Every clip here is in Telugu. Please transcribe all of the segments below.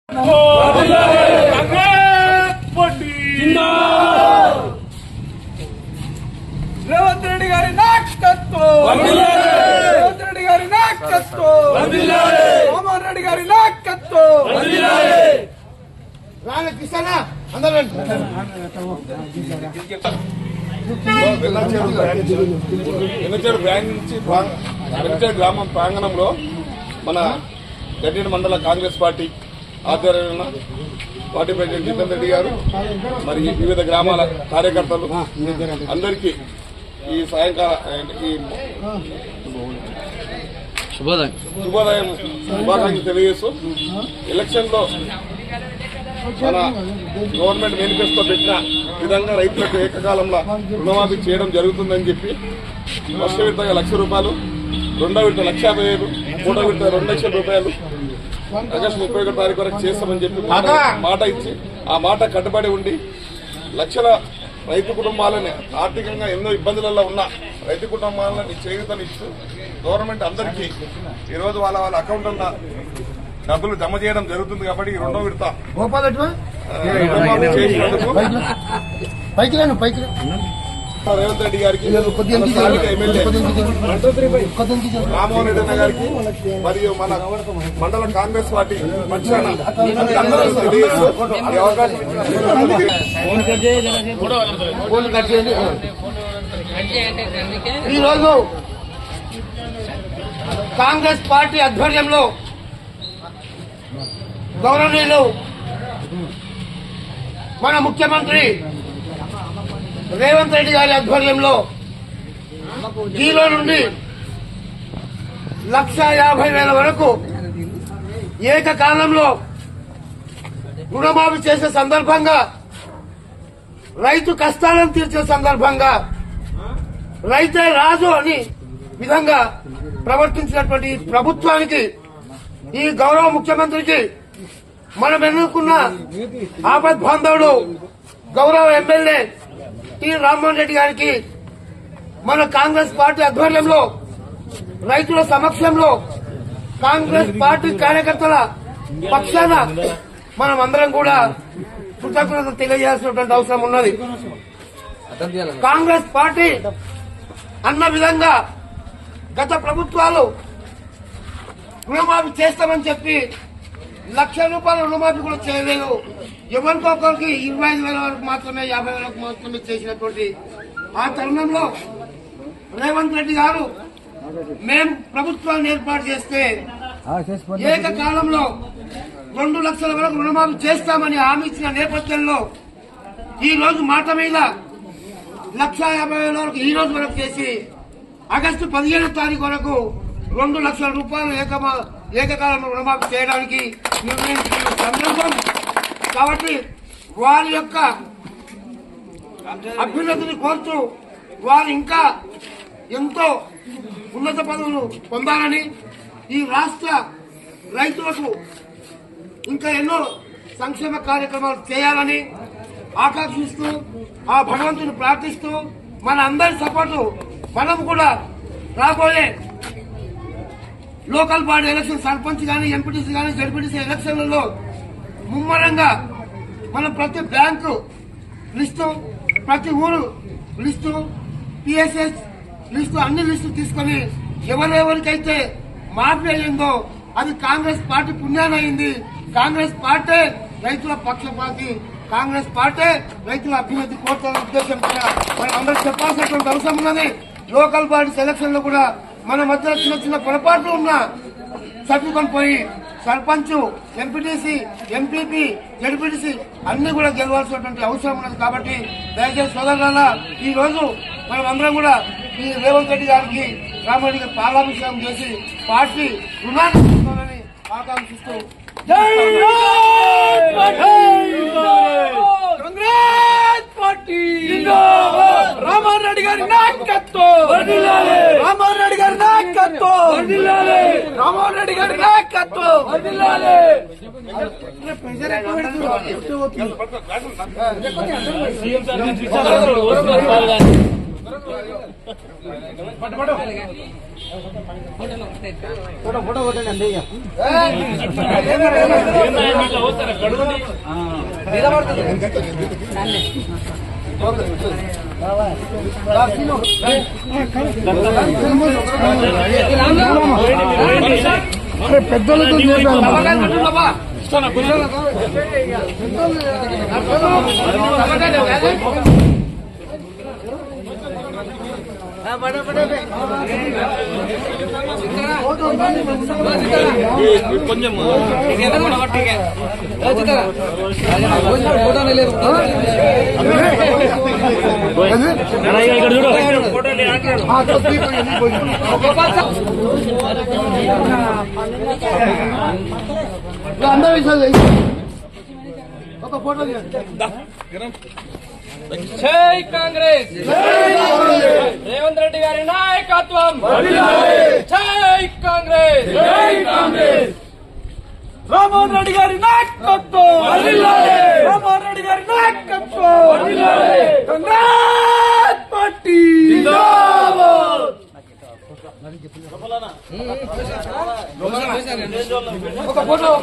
రేవంత్ రెడ్డి గారి నాయకత్వం, రేవంత్ రెడ్డి గారి నాయకత్వం, రామోహన్ రెడ్డి గారి నాయకత్వం. వెన్నచేడు బ్యాంక్ నుంచి వెన్నచేడు గ్రామం ప్రాంగణంలో మన గడ్డేడు మండల కాంగ్రెస్ పార్టీ ఆధ్వర్యంలో పార్టీ ప్రెసిడెంట్ జితన్ రెడ్డి గారు మరి వివిధ గ్రామాల కార్యకర్తలు అందరికీ ఈ సాయంకాలం ఈ శుభోదయం శుభాకాంక్షలు తెలియజేస్తూ ఎలక్షన్ లో మన గవర్నమెంట్ మేనిఫెస్టో పెట్టిన విధంగా రైతులకు ఏకకాలంలో రుణమాఫీ చేయడం జరుగుతుందని చెప్పి ఫస్ట్ విడతగా ₹1,00,000, రెండో విడత ₹1,50,000, మూడో విడత ₹2,00,000 ఆగస్టు 31వ తారీఖు వరకు చేస్తామని చెప్పి మాట ఇచ్చి ఆ మాట కట్టుబడి ఉండి లక్షల రైతు కుటుంబాలని ఆర్థికంగా ఎన్నో ఇబ్బందులలో ఉన్న రైతు కుటుంబాలని చేయూతనిస్తూ గవర్నమెంట్ అందరికీ ఈరోజు వాళ్ళ అకౌంట్ల డబ్బులు జమ చేయడం జరుగుతుంది. కాబట్టి ఈ రెండో విడత రేవంత్ రెడ్డి గారికి, ఎమ్మెల్యే రామోహన్ రెడ్డి గారికి మరియు మన మండల కాంగ్రెస్ పార్టీ పక్షాన ఈరోజు కాంగ్రెస్ పార్టీ ఆధ్వర్యంలో గౌరవనీయులు మన ముఖ్యమంత్రి రేవంత్ రెడ్డి గారి ఆధ్వర్యంలో జీరో నుండి 1,50,000 వరకు ఏకకాలంలో రుణమాఫీ చేసే సందర్భంగా, రైతు కష్టాలను తీర్చే సందర్భంగా రైతే రాజు అని విధంగా ప్రవర్తించినటువంటి ప్రభుత్వానికి, ఈ గౌరవ ముఖ్యమంత్రికి, మనం ఎన్నుకున్న ఆపద్ బాంధవుడు గౌరవ ఎమ్మెల్యే టి రామ్మోహన్ రెడ్డి గారికి మన కాంగ్రెస్ పార్టీ ఆధ్వర్యంలో రైతుల సమక్షంలో కాంగ్రెస్ పార్టీ కార్యకర్తల పక్షాన మనం అందరం కూడా కృతజ్ఞతలు తెలియజేయాల్సినటువంటి అవసరం ఉన్నది. కాంగ్రెస్ పార్టీ అన్న విధంగా గత ప్రభుత్వాలు రుణమాఫీ చేస్తామని చెప్పి ₹1,00,000 రుణమాఫీ కూడా చేయలేదు. ఎవరికొకరికి 25,000 వరకు మాత్రమే, 50,000 వరకు మాత్రమే చేసినటువంటి ఆ తరుణంలో రేవంత్ రెడ్డి గారు మేం ప్రభుత్వాన్ని ఏర్పాటు చేస్తే ఏకకాలంలో 2 లక్షల వరకు రుణమాఫీ చేస్తామని హామీ ఇచ్చిన నేపథ్యంలో ఈ రోజు మాట మీద ₹1,50,000 వరకు ఈ రోజు వరకు చేసి ఆగస్టు 15వ తారీఖు వరకు ₹2 లక్షల ఏకకాలంలో రుణమాఫీ చేయడానికి నిర్ణయించిన సందర్భం కాబట్టి వారి యొక్క అభ్యున్నతిని కోరుతూ వారు ఇంకా ఎంతో ఉన్నత పదవులు పొందాలని, ఈ రాష్ట్ర రైతులకు ఇంకా ఎన్నో సంక్షేమ కార్యక్రమాలు చేయాలని ఆకాంక్షిస్తూ ఆ భగవంతుని ప్రార్థిస్తూ మన అందరి సపోర్టు మనం కూడా రాబోయే లోకల్ బాడీ ఎలక్షన్, సర్పంచ్ గానీ, ఎంపీటీసీ గానీ, జడ్పీటీసీ ఎలక్షన్లలో ముమ్మరంగా మనం ప్రతి బ్యాంకు లిస్టు, ప్రతి ఊరు లిస్టు, పిఎస్ఎస్ లిస్టు, అన్ని లిస్టు తీసుకుని ఎవరెవరికైతే మాఫీ అయ్యిందో అది కాంగ్రెస్ పార్టీ పుణ్యాన అయింది. కాంగ్రెస్ పార్టీ రైతుల పక్షపాతి, కాంగ్రెస్ పార్టీ రైతుల అభ్యున్నతి కోరుతున్న ఉద్దేశం కూడా మనం అందరూ చెప్పాల్సినటువంటి అవసరం ఉన్నది. లోకల్ బాడీ సెలక్షన్ లో కూడా మన మధ్య చిన్న చిన్న పొరపాట్లు ఉన్నా సర్దుకొని పోయి సర్పంచ్, ఎంపీటీసీ, ఎంపీపీ, జడ్పీటీసీ అన్ని కూడా గెలవాల్సినటువంటి అవసరం ఉన్నది. కాబట్టి దయచేసి సోదరులారా, ఈ రోజు మనం అందరం కూడా ఈ రేవంత్ రెడ్డి గారికి, రామరెడ్డి గారికి పాలాభిషేకం చేసి పార్టీ రుణాన్ని తీసుకోవాలని ఆకాంక్షిస్తూ కాంగ్రెస్ పార్టీ రామోహన్ రెడ్డి గారి నాయకత్వం, రామోహన్ రెడ్డి గారి నాయకత్వం, రామోహన్ రెడ్డి గారి నాయకత్వం. పెద్దలతో కొంచెం అందరూ ఒక ఫోటో జై కాంగ్రెస్ రేవంత్ రెడ్డి గారి నాయకత్వం జై కాంగ్రెస్ రామ్మోహన్ రెడ్డి గారి నాయకత్వం రామ్మోహన్ రెడ్డి గారి నాయకత్వం కాంగ్రెస్ పార్టీ ఒక ఫోటో ఒక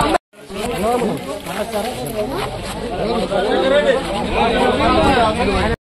అందరిగా